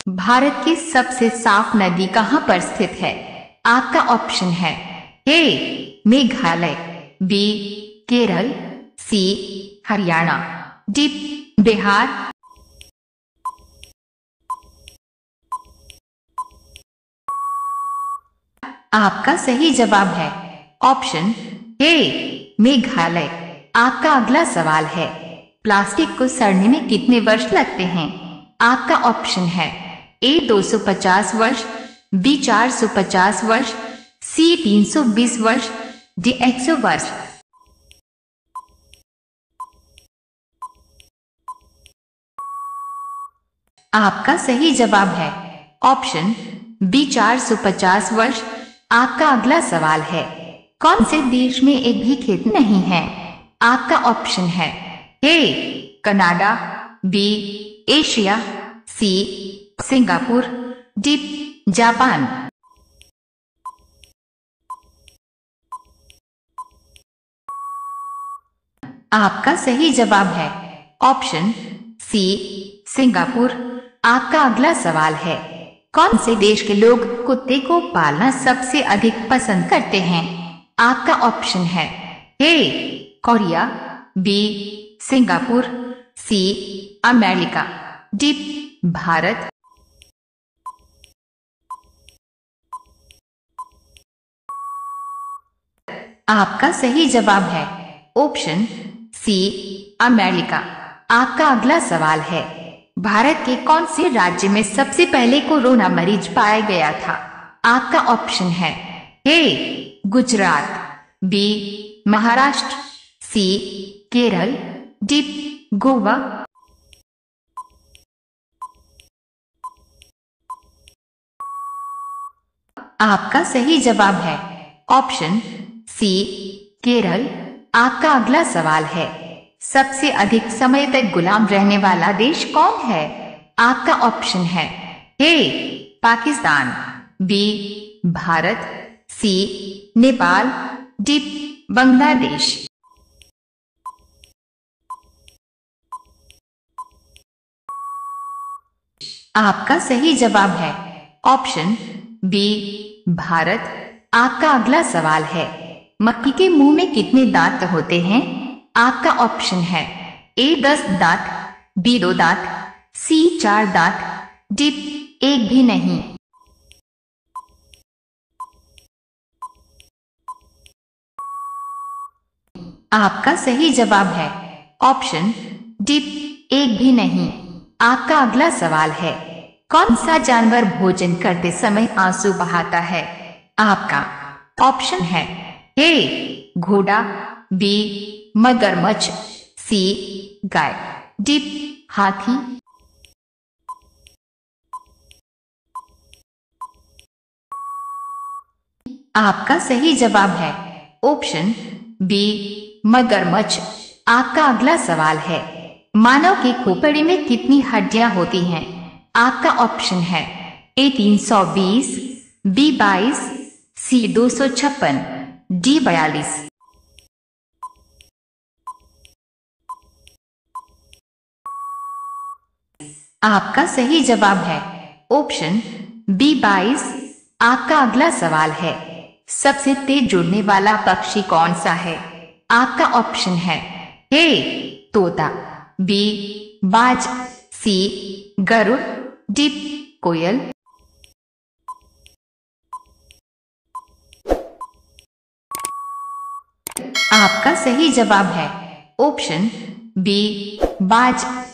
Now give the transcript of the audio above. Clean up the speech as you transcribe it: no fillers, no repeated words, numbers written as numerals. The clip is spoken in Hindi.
भारत की सबसे साफ नदी कहाँ पर स्थित है? आपका ऑप्शन है A Meghalaya, B Kerala, C Haryana, D Bihar. आपका सही जवाब है ऑप्शन ए मेघालय। आपका अगला सवाल है, प्लास्टिक को सड़ने में कितने वर्ष लगते हैं? आपका ऑप्शन है ए 250 वर्ष, बी 450 वर्ष, सी 320 वर्ष, डी 100 वर्ष। आपका सही जवाब है ऑप्शन बी 450 वर्ष। आपका अगला सवाल है, कौन से देश में एक भी खेत नहीं है? आपका ऑप्शन है A Canada, B Asia, C Singapore, D Japan. आपका सही जवाब है ऑप्शन सी सिंगापुर। आपका अगला सवाल है, कौन से देश के लोग कुत्ते को पालना सबसे अधिक पसंद करते हैं? आपका ऑप्शन है A Korea, B Singapore, C America, D Bharat. आपका सही जवाब है ऑप्शन सी अमेरिका। आपका अगला सवाल है, भारत के कौन से राज्य में सबसे पहले कोरोना मरीज पाया गया था? आपका ऑप्शन है A Gujarat, B Maharashtra, C Kerala, D Goa. आपका सही जवाब है ऑप्शन सी केरल। आपका अगला सवाल है, सबसे अधिक समय तक गुलाम रहने वाला देश कौन है? आपका ऑप्शन है A Pakistan, B Bharat, C Nepal, D Bangladesh. आपका सही जवाब है ऑप्शन बी भारत। आपका अगला सवाल है, मक्खी के मुंह में कितने दांत होते हैं? आपका ऑप्शन है ए 10 दांत, बी 2 दांत, सी 4 दांत, डी एक भी नहीं। आपका सही जवाब है ऑप्शन डी एक भी नहीं। आपका अगला सवाल है, कौन सा जानवर भोजन करते समय आंसू बहाता है? आपका ऑप्शन है ए घोड़ा, बी मगरमच्छ, सी गाय, डी हाथी। आपका सही जवाब है ऑप्शन बी मगरमच्छ। आपका अगला सवाल है, मानव की खोपड़ी में कितनी हड्डियां होती हैं? आपका ऑप्शन है ए 320, बी 22, सी 256, डी 42। आपका सही जवाब है ऑप्शन बी 22। आपका अगला सवाल है, सबसे तेज उड़ने वाला पक्षी कौन सा है? आपका ऑप्शन है ए तोता, बी बाज, सी गरुड़, डी कोयल। आपका सही जवाब है ऑप्शन बी बाज।